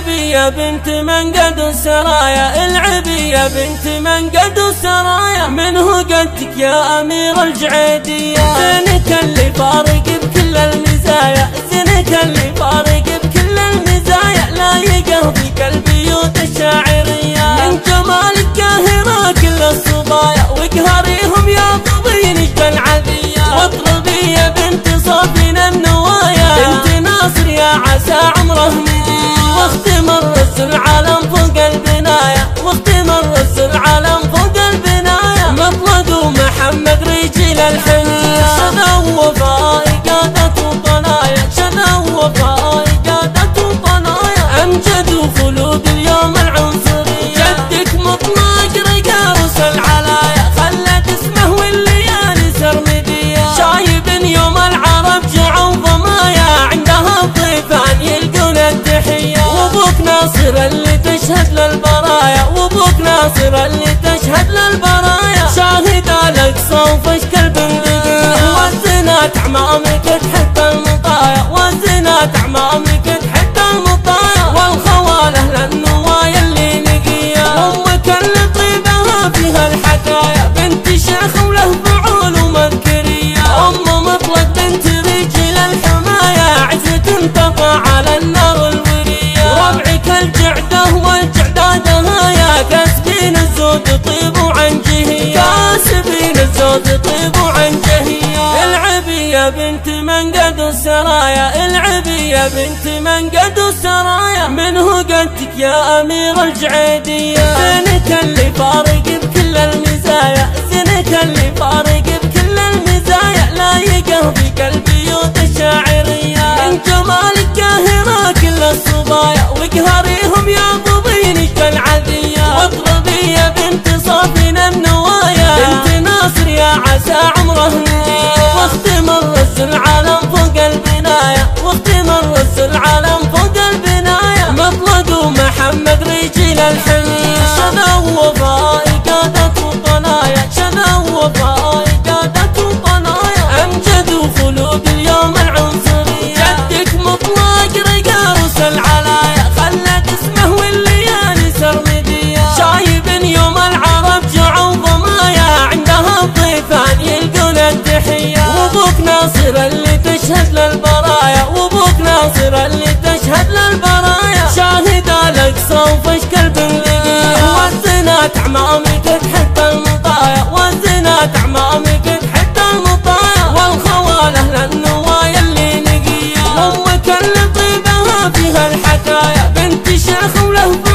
العبي يا بنت منقد السرايا، العبي يا بنت منقد السرايا، منه قدك يا أمير الجعيدية. زينك اللي فارق بكل المزايا، زينك اللي فارق بكل المزايا، لايقه بقلبيوت الشاعرية. من جمالك قاهرة كل الصبايا، واقهريهم يا ضبي نجد العذية. واطربي يا بنت صافين النوايا، بنت ناصر يا عسى عمره مديد. واختم الرس العالم فوق البناية، واختم الرس العالم فوق البناية. مطلق ومحمد رجال الحنية، شذا ووفاء قادة وطنايا، شذا ووفاء قادة وطنايا. أمجد وخلود اليوم العنصرية، جدك مطلق رقاص العلايا، خلت اسمه والليالي سرمدية. شايب يوم العرب جعوا ضمايا، عندها الضيفان يلقون التحية. وابوك ناصر اللي تشهد للبرايا، وابوك ناصر اللي تشهد للبرايا. شاهد الاقصى وفشكل بندقية، وزنات اعمامك تحب المطايا، وزنات اعمامك تحب المطايا. والخوال اهل النوايا اللي نقية، امك اللي طيبها فيها الحكايا. بنت شيخ وله فعول ومذكرية، ام مطلق بنت رجال الحماية. عزة تقع على النار الورية، ربعك الجعدة والجعدادها يا. كاسبين الزود طيب وعن جهية، كاسبين الزود طيب وعن جهية. العبي يا بنت منقد السرايا، العبي يا بنت منقد السرايا، منه قدك يا أمير الجعيدية. زينك اللي فارق بكل المزايا، زينك اللي فارق بكل المزايا، لايقه بقلبيوت الشاعرية. من جمالك قاهرة كل الصبايا، واقهريهم يا ضبي نجد العذية. واطربي يا بنت صافين النوايا، بنت ناصر يا عسى عمره مديد. واختم الرس العالم فوق البناية، واختم الرس العالم فوق البناية. مطلق ومحمد رجال الحنية، شذا ووفاء قادة وطنايا، شذا ووفاء قادة وطنايا. أمجد وخلود اليوم العنصرية، جدك مطلق رقاص العلايا، خلت اسمه والليالي سرمدية. شايب يوم العرب جعوا ضمايا، عندها الضيفان يلقون التحية. وابوك ناصر اللي تشهد للبرايا، وابوك ناصر اللي تشهد للبرايا. شاهد الاقصى وفشكل بندقية، وزنات اعمامك تحب المطايا، وزنات اعمامك تحب المطايا. والخوال اهل النوايا اللي نقية، امك اللي طيبها فيها الحكايا. بنت شيخ وله